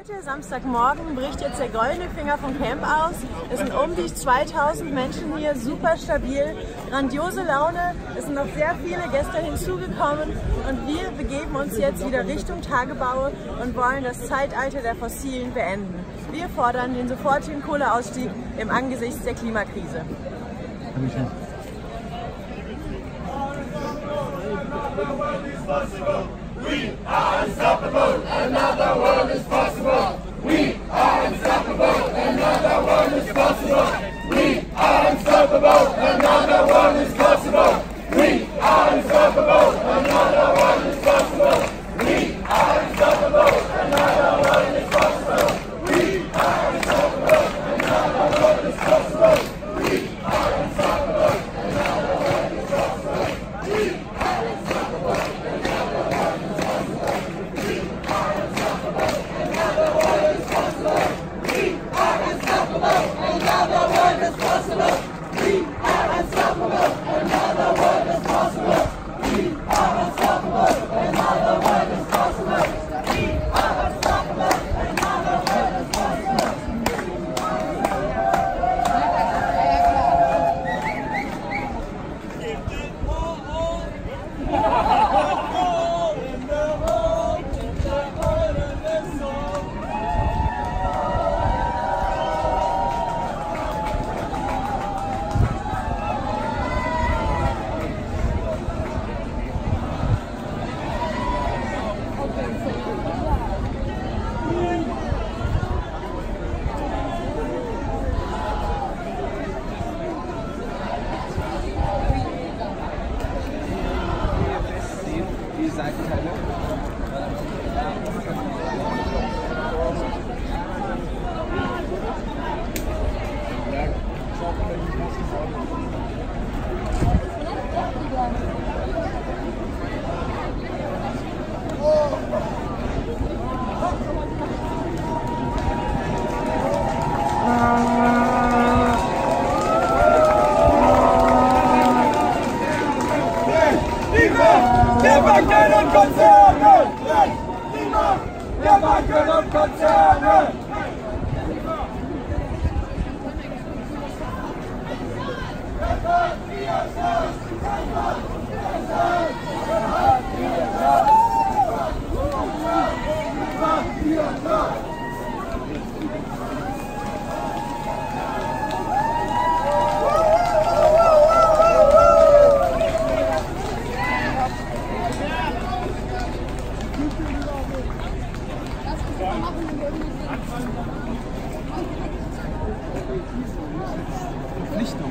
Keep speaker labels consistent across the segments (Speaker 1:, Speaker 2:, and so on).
Speaker 1: Heute, Samstagmorgen, bricht jetzt der goldene Finger vom Camp aus. Es sind um die 2000 Menschen hier, super stabil, grandiose Laune. Es sind noch sehr viele Gäste hinzugekommen und wir begeben uns jetzt wieder Richtung Tagebaue und wollen das Zeitalter der Fossilen beenden. Wir fordern den sofortigen Kohleausstieg im Angesichts der Klimakrise.
Speaker 2: We are unstoppable, another world is possible. We are unstoppable, another world is possible. We are unstoppable, another world is possible. We are unstoppable, another world is possible. We are unstoppable, another world is possible. We are unstoppable, another world is possible. We are unstoppable, another world is possible. We are unstoppable, another world is possible. We are unstoppable, another world is possible. We are unstoppable, another world is possible. We are unstoppable, another world is possible. We are unstoppable, another world is possible. We are unstoppable, another world is possible.
Speaker 3: Der Banken und Konzerne! Der Banken und Konzerne! Verpflichtung.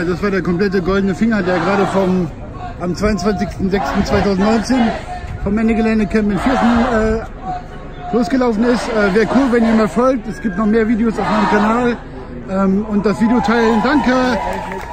Speaker 4: Ja, das war der komplette Goldene Finger, der gerade am 22.06.2019 vom Ende Gelände Camp in Viersen losgelaufen ist. Wäre cool, wenn ihr mir folgt. Es gibt noch mehr Videos auf meinem Kanal und das Video teilen. Danke!